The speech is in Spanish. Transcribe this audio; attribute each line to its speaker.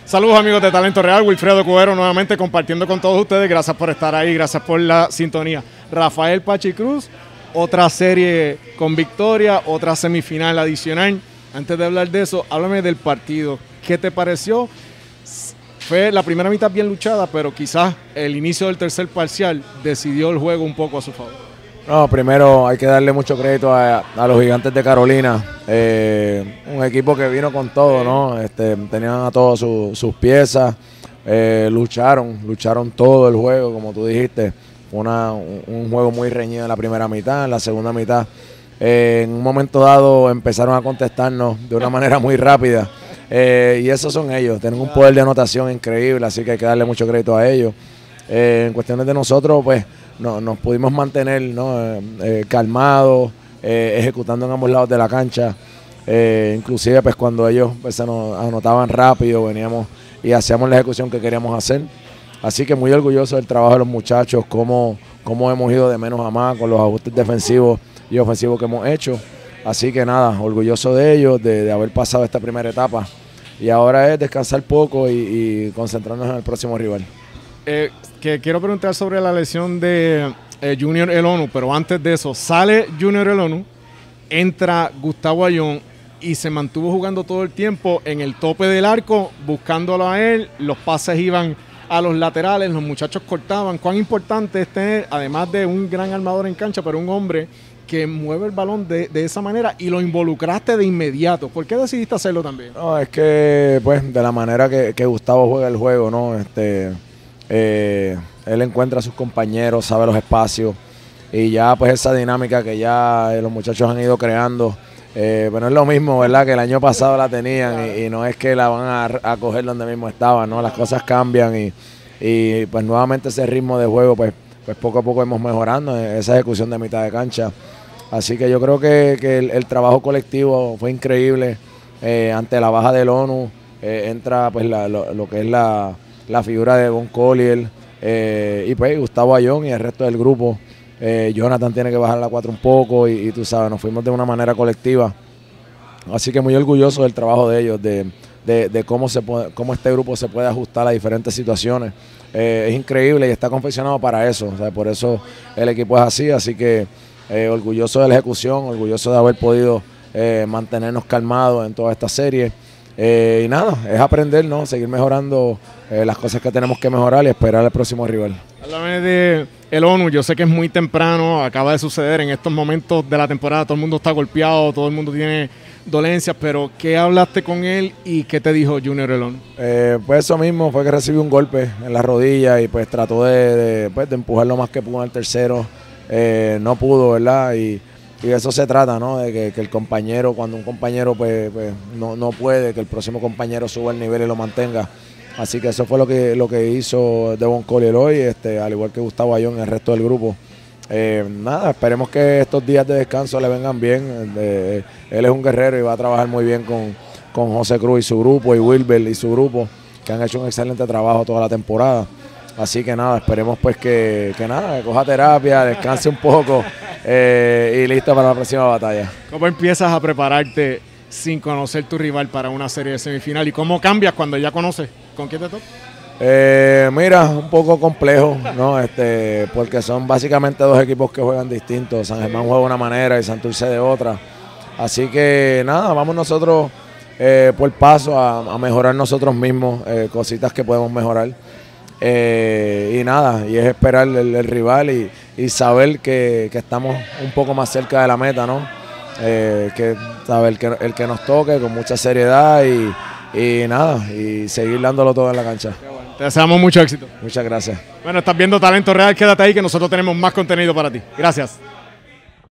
Speaker 1: Saludos amigos de Talento Real, Wilfredo Cubero nuevamente compartiendo con todos ustedes. Gracias por estar ahí, gracias por la sintonía. Rafael Pachi Cruz, otra serie con victoria, otra semifinal adicional. Antes de hablar de eso, háblame del partido. ¿Qué te pareció? Fue la primera mitad bien luchada, pero quizás el inicio del tercer parcial decidió el juego un poco a su favor.
Speaker 2: No, primero hay que darle mucho crédito a los Gigantes de Carolina, un equipo que vino con todo, ¿no? Tenían a todas sus piezas, lucharon todo el juego, como tú dijiste. Fue un juego muy reñido en la primera mitad. En la segunda mitad, en un momento dado, empezaron a contestarnos de una manera muy rápida. Y esos son ellos, tienen un poder de anotación increíble, así que hay que darle mucho crédito a ellos. En cuestiones de nosotros, pues nos pudimos mantener, ¿no? Calmados, ejecutando en ambos lados de la cancha. Inclusive pues cuando ellos pues, se nos anotaban rápido, veníamos y hacíamos la ejecución que queríamos hacer. Así que muy orgulloso del trabajo de los muchachos, cómo hemos ido de menos a más con los ajustes defensivos y ofensivos que hemos hecho. Así que nada, orgulloso de ellos, de haber pasado esta primera etapa. Y ahora es descansar poco y concentrarnos en el próximo rival.
Speaker 1: Que quiero preguntar sobre la lesión de Junior Elonu, pero antes de eso, sale Junior Elonu, entra Gustavo Ayón y se mantuvo jugando todo el tiempo en el tope del arco, buscándolo a él, los pases iban a los laterales, los muchachos cortaban. ¿Cuán importante es tener, además de un gran armador en cancha, pero un hombre que mueve el balón de esa manera y lo involucraste de inmediato? ¿Por qué decidiste hacerlo también?
Speaker 2: No, es que pues de la manera que Gustavo juega el juego, ¿no? Él encuentra a sus compañeros, sabe los espacios y ya pues esa dinámica que ya los muchachos han ido creando, pero es lo mismo, ¿verdad? Que el año pasado la tenían y no es que la van a coger donde mismo estaban, ¿no? Las cosas cambian y pues nuevamente ese ritmo de juego pues poco a poco hemos mejorando esa ejecución de mitad de cancha. Así que yo creo que el trabajo colectivo fue increíble. Ante la baja del ONU entra pues lo que es la figura de Von Collier y pues Gustavo Ayón y el resto del grupo. Jonathan tiene que bajar la 4 un poco y tú sabes, nos fuimos de una manera colectiva. Así que muy orgulloso del trabajo de ellos, de cómo este grupo se puede ajustar a diferentes situaciones. Es increíble y está confeccionado para eso. O sea, por eso el equipo es así que orgulloso de la ejecución, orgulloso de haber podido mantenernos calmados en toda esta serie. Y nada, es aprender, ¿no? Seguir mejorando las cosas que tenemos que mejorar y esperar al próximo rival.
Speaker 1: Háblame de el ONU, yo sé que es muy temprano, acaba de suceder en estos momentos de la temporada, todo el mundo está golpeado, todo el mundo tiene dolencias, pero ¿qué hablaste con él y qué te dijo Junior Elonu?
Speaker 2: Pues eso mismo, fue que recibió un golpe en la rodilla y pues trató de empujar lo más que pudo al tercero, no pudo, ¿verdad? Y de eso se trata, ¿no? De que el compañero, cuando un compañero pues no puede, que el próximo compañero suba el nivel y lo mantenga. Así que eso fue lo que hizo Devon Collier hoy, al igual que Gustavo Ayón y el resto del grupo. Nada, esperemos que estos días de descanso le vengan bien. Él es un guerrero y va a trabajar muy bien con José Cruz y su grupo, y Wilber y su grupo, que han hecho un excelente trabajo toda la temporada. Así que nada, esperemos pues que coja terapia, descanse un poco y listo para la próxima batalla.
Speaker 1: ¿Cómo empiezas a prepararte sin conocer tu rival para una serie de semifinal? ¿Y cómo cambias cuando ya conoces con quién te toca?
Speaker 2: Mira, un poco complejo, ¿no? Porque son básicamente dos equipos que juegan distintos. San Germán juega de una manera y Santurce de otra. Así que nada, vamos nosotros por paso a mejorar nosotros mismos, cositas que podemos mejorar. Y nada, y es esperar el rival y saber que estamos un poco más cerca de la meta, ¿no? Que saber el que nos toque con mucha seriedad y nada, y seguir dándolo todo en la cancha.
Speaker 1: Te deseamos mucho éxito.
Speaker 2: Muchas gracias.
Speaker 1: Bueno, estás viendo Talento Real, quédate ahí que nosotros tenemos más contenido para ti. Gracias.